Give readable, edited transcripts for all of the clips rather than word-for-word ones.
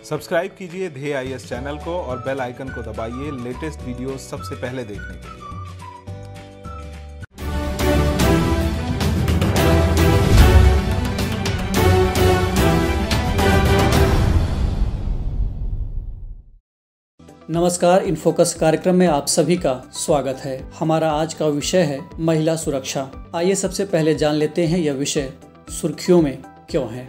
Subscribe कीजिए ध्येय IAS channel को और बेल आइकन को दबाइए लेटेस्ट वीडियो सबसे पहले देखने के लिए। नमस्कार, इन फोकस कार्यक्रम में आप सभी का स्वागत है। हमारा आज का विषय है महिला सुरक्षा। आइए सबसे पहले जान लेते हैं यह विषय सुर्खियों में क्यों है।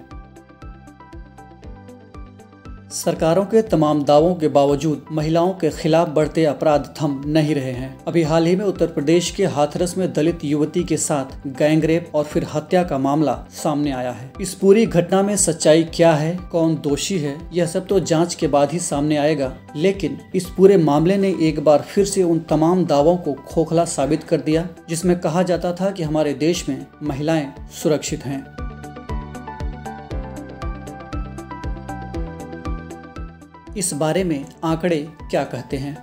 सरकारों के तमाम दावों के बावजूद महिलाओं के खिलाफ बढ़ते अपराध थम नहीं रहे हैं। अभी हाल ही में उत्तर प्रदेश के हाथरस में दलित युवती के साथ गैंगरेप और फिर हत्या का मामला सामने आया है। इस पूरी घटना में सच्चाई क्या है, कौन दोषी है, यह सब तो जांच के बाद ही सामने आएगा। लेकिन इस पूरे मामले ने एक बार फिर से उन तमाम दावों को खोखला साबित कर दिया जिसमें कहा जाता था कि हमारे देश में महिलाएं सुरक्षित हैं। इस बारे में आंकड़े क्या कहते हैं।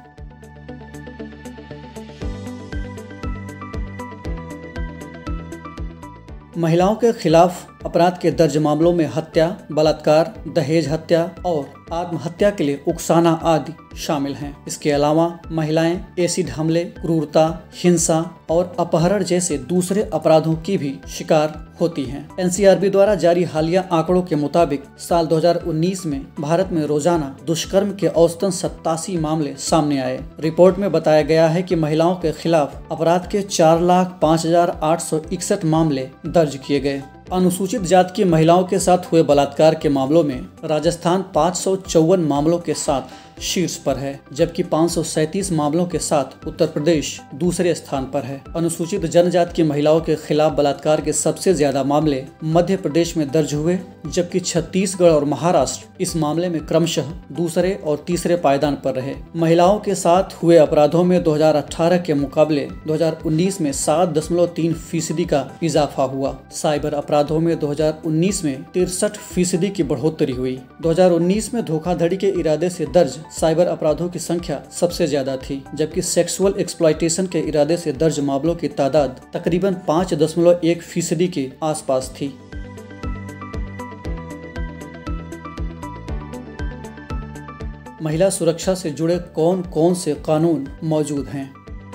महिलाओं के खिलाफ अपराध के दर्ज मामलों में हत्या, बलात्कार, दहेज हत्या और आत्महत्या के लिए उकसाना आदि शामिल हैं। इसके अलावा महिलाएं एसिड हमले, क्रूरता, हिंसा और अपहरण जैसे दूसरे अपराधों की भी शिकार होती हैं। NCRB द्वारा जारी हालिया आंकड़ों के मुताबिक साल 2019 में भारत में रोजाना दुष्कर्म के औसतन 87 मामले सामने आए। रिपोर्ट में बताया गया है कि महिलाओं के खिलाफ अपराध के 4,05,861 मामले दर्ज किए गए। अनुसूचित जाति की महिलाओं के साथ हुए बलात्कार के मामलों में राजस्थान 554 मामलों के साथ शीर्ष पर है, जबकि 537 मामलों के साथ उत्तर प्रदेश दूसरे स्थान पर है। अनुसूचित जनजाति की महिलाओं के खिलाफ बलात्कार के सबसे ज्यादा मामले मध्य प्रदेश में दर्ज हुए, जबकि छत्तीसगढ़ और महाराष्ट्र इस मामले में क्रमशः दूसरे और तीसरे पायदान पर रहे। महिलाओं के साथ हुए अपराधों में 2018 के मुकाबले 2019 में 7.3% का इजाफा हुआ। साइबर अपराधों में 2019 में 63% की बढ़ोतरी हुई। 2019 में धोखाधड़ी के इरादे से दर्ज साइबर अपराधों की संख्या सबसे ज्यादा थी, जबकि सेक्सुअल एक्सप्लॉयटेशन के इरादे से दर्ज मामलों की तादाद तकरीबन 5.1% के आसपास थी। महिला सुरक्षा से जुड़े कौन कौन से कानून मौजूद हैं।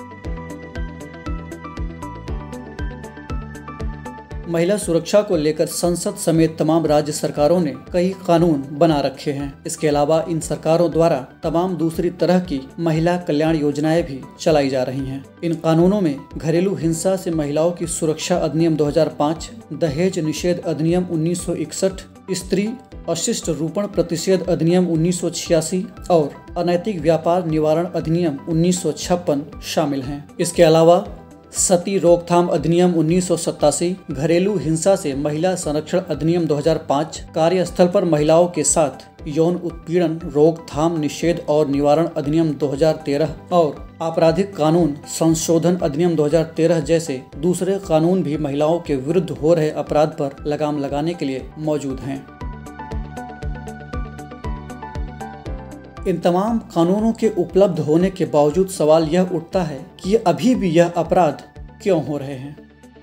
महिला सुरक्षा को लेकर संसद समेत तमाम राज्य सरकारों ने कई कानून बना रखे हैं। इसके अलावा इन सरकारों द्वारा तमाम दूसरी तरह की महिला कल्याण योजनाएं भी चलाई जा रही हैं। इन कानूनों में घरेलू हिंसा से महिलाओं की सुरक्षा अधिनियम 2005, दहेज निषेध अधिनियम 1961, स्त्री अशिष्ट रूपण प्रतिषेध अधिनियम 1986 और अनैतिक व्यापार निवारण अधिनियम 1956 शामिल हैं। इसके अलावा सती रोकथाम अधिनियम 1987, घरेलू हिंसा से महिला संरक्षण अधिनियम 2005, कार्यस्थल पर महिलाओं के साथ यौन उत्पीड़न रोकथाम निषेध और निवारण अधिनियम 2013 और आपराधिक कानून संशोधन अधिनियम 2013 जैसे दूसरे कानून भी महिलाओं के विरुद्ध हो रहे अपराध पर लगाम लगाने के लिए मौजूद हैं। इन तमाम कानूनों के उपलब्ध होने के बावजूद सवाल यह उठता है कि अभी भी यह अपराध क्यों हो रहे हैं।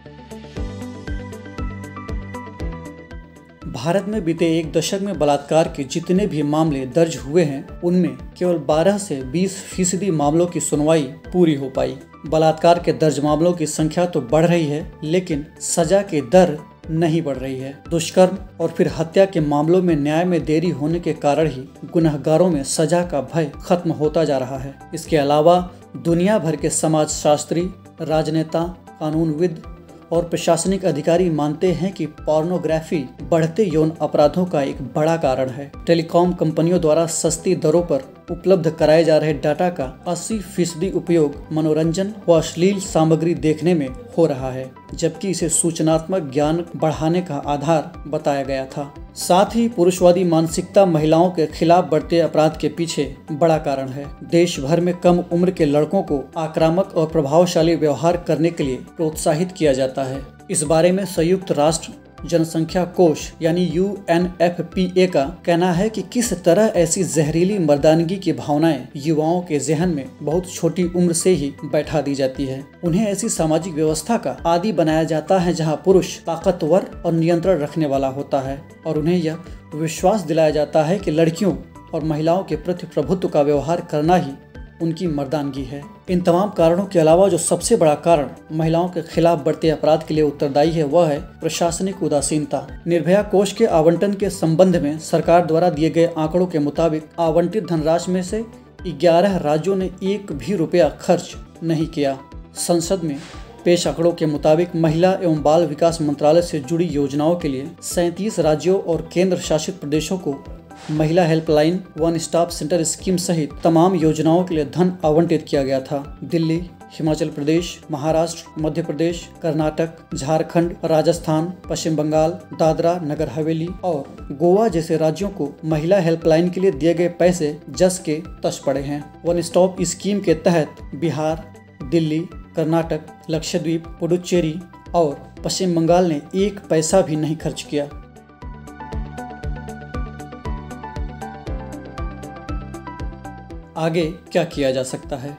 भारत में बीते एक दशक में बलात्कार के जितने भी मामले दर्ज हुए हैं, उनमें केवल 12 से 20% मामलों की सुनवाई पूरी हो पाई। बलात्कार के दर्ज मामलों की संख्या तो बढ़ रही है, लेकिन सजा के दर नहीं बढ़ रही है। दुष्कर्म और फिर हत्या के मामलों में न्याय में देरी होने के कारण ही गुनहगारों में सजा का भय खत्म होता जा रहा है। इसके अलावा दुनिया भर के समाजशास्त्री, राजनेता, कानूनविद और प्रशासनिक अधिकारी मानते हैं कि पोर्नोग्राफी बढ़ते यौन अपराधों का एक बड़ा कारण है। टेलीकॉम कंपनियों द्वारा सस्ती दरों पर उपलब्ध कराए जा रहे डाटा का 80% उपयोग मनोरंजन व अश्लील सामग्री देखने में हो रहा है, जबकि इसे सूचनात्मक ज्ञान बढ़ाने का आधार बताया गया था। साथ ही पुरुषवादी मानसिकता महिलाओं के खिलाफ बढ़ते अपराध के पीछे बड़ा कारण है। देश भर में कम उम्र के लड़कों को आक्रामक और प्रभावशाली व्यवहार करने के लिए प्रोत्साहित किया जाता है। इस बारे में संयुक्त राष्ट्र जनसंख्या कोष यानी UNFPA का कहना है कि किस तरह ऐसी जहरीली मर्दानगी की भावनाएं युवाओं के जहन में बहुत छोटी उम्र से ही बैठा दी जाती है। उन्हें ऐसी सामाजिक व्यवस्था का आदी बनाया जाता है जहां पुरुष ताकतवर और नियंत्रण रखने वाला होता है और उन्हें यह विश्वास दिलाया जाता है कि लड़कियों और महिलाओं के प्रति प्रभुत्व का व्यवहार करना ही उनकी मर्दानगी है। इन तमाम कारणों के अलावा जो सबसे बड़ा कारण महिलाओं के खिलाफ बढ़ते अपराध के लिए उत्तरदायी है वह है प्रशासनिक उदासीनता। निर्भया कोष के आवंटन के संबंध में सरकार द्वारा दिए गए आंकड़ों के मुताबिक आवंटित धनराशि में से 11 राज्यों ने एक भी रुपया खर्च नहीं किया। संसद में पेश आंकड़ों के मुताबिक महिला एवं बाल विकास मंत्रालय से जुड़ी योजनाओं के लिए 37 राज्यों और केंद्र शासित प्रदेशों को महिला helpline, one stop centre scheme सहित तमाम योजनाओं के लिए धन आवंटित किया गया था। दिल्ली, हिमाचल प्रदेश, महाराष्ट्र, मध्य प्रदेश, कर्नाटक, झारखंड, राजस्थान, पश्चिम बंगाल, दादरा नगर हवेली और गोवा जैसे राज्यों को महिला हेल्पलाइन के लिए दिए गए पैसे जस के तस पड़े हैं। वन स्टॉप स्कीम के तहत बिहार, दिल्ली, कर्नाटक, लक्षद्वीप, पुडुचेरी और पश्चिम बंगाल ने एक पैसा भी नहीं खर्च किया। आगे क्या किया जा सकता है?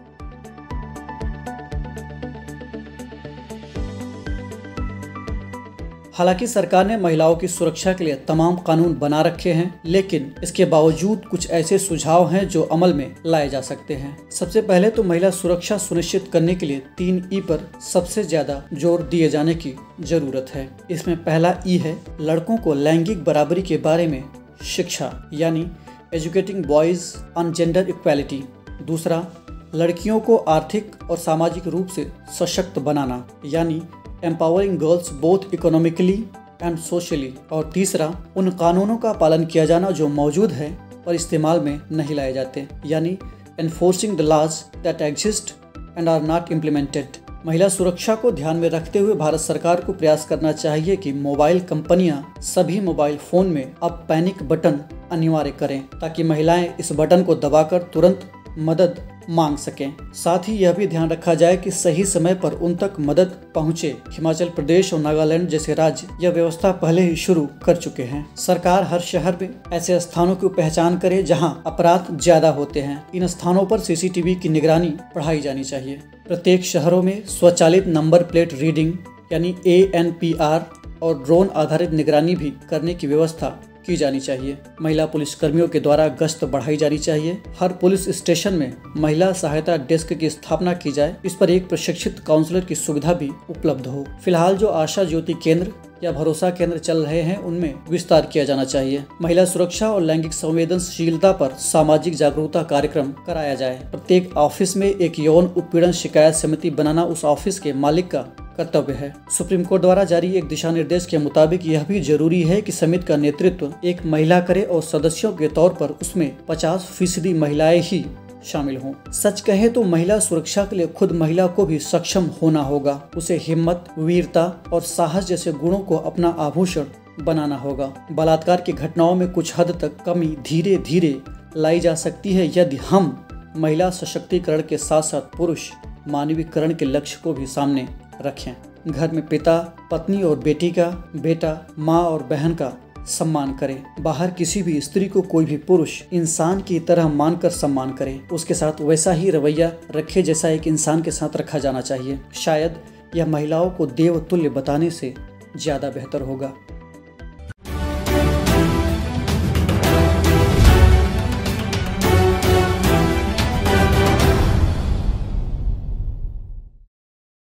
हालांकि सरकार ने महिलाओं की सुरक्षा के लिए तमाम कानून बना रखे हैं, लेकिन इसके बावजूद कुछ ऐसे सुझाव हैं जो अमल में लाए जा सकते हैं। सबसे पहले तो महिला सुरक्षा सुनिश्चित करने के लिए 3 ई पर सबसे ज्यादा जोर दिए जाने की जरूरत है। इसमें पहला ई है लड़कों को लैंगिक बराबरी के बारे में शिक्षा, यानी educating boys on gender equality. दूसरा, लड़कियों को आर्थिक और सामाजिक रूप से सशक्त बनाना, यानी empowering girls both economically and socially. और तीसरा, उन कानूनों का पालन किया जाना जो मौजूद है पर इस्तेमाल में नहीं लाए जाते, यानी enforcing the laws that exist and are not implemented. महिला सुरक्षा को ध्यान में रखते हुए भारत सरकार को प्रयास करना चाहिए कि मोबाइल कंपनियां सभी मोबाइल फोन में अब पैनिक बटन अनिवार्य करें, ताकि महिलाएं इस बटन को दबाकर तुरंत मदद मांग सकें। साथ ही यह भी ध्यान रखा जाए कि सही समय पर उन तक मदद पहुंचे। हिमाचल प्रदेश और नागालैंड जैसे राज्य यह व्यवस्था पहले ही शुरू कर चुके हैं। सरकार हर शहर में ऐसे स्थानों की पहचान करे जहां अपराध ज्यादा होते हैं। इन स्थानों पर सीसीटीवी की निगरानी बढ़ाई जानी चाहिए। प्रत्येक शहरों में स्वचालित नंबर प्लेट रीडिंग यानी ANPR और ड्रोन आधारित निगरानी भी करने की व्यवस्था की जानी चाहिए। महिला पुलिस कर्मियों के द्वारा गश्त बढ़ाई जानी चाहिए। हर पुलिस स्टेशन में महिला सहायता डेस्क की स्थापना की जाए। इस पर एक प्रशिक्षित काउंसलर की सुविधा भी उपलब्ध हो। फिलहाल जो आशा ज्योति केंद्र या भरोसा केंद्र चल रहे हैं उनमें विस्तार किया जाना चाहिए। महिला सुरक्षा और लैंगिक संवेदनशीलता पर सामाजिक जागरूकता कार्यक्रम कराया जाए। प्रत्येक ऑफिस में एक यौन उत्पीड़न शिकायत समिति बनाना उस ऑफिस के मालिक का कर्तव्य है। सुप्रीम कोर्ट द्वारा जारी एक दिशा निर्देश के मुताबिक यह भी जरूरी है कि समिति का नेतृत्व एक महिला करे और सदस्यों के तौर पर उसमें 50% महिलाएं ही शामिल हों। सच कहे तो महिला सुरक्षा के लिए खुद महिला को भी सक्षम होना होगा। उसे हिम्मत, वीरता और साहस जैसे गुणों को अपना आभूषण बनाना होगा। बलात्कार की घटनाओं में कुछ हद तक कमी धीरे धीरे लाई जा सकती है यदि हम महिला सशक्तिकरण के साथ साथ पुरुष मानवीकरण के लक्ष्य को भी सामने रखें। घर में पिता, पत्नी और बेटी का, बेटा, माँ और बहन का सम्मान करें। बाहर किसी भी स्त्री को कोई भी पुरुष इंसान की तरह मानकर सम्मान करे। उसके साथ वैसा ही रवैया रखे जैसा एक इंसान के साथ रखा जाना चाहिए। शायद यह महिलाओं को देवतुल्य बताने से ज्यादा बेहतर होगा।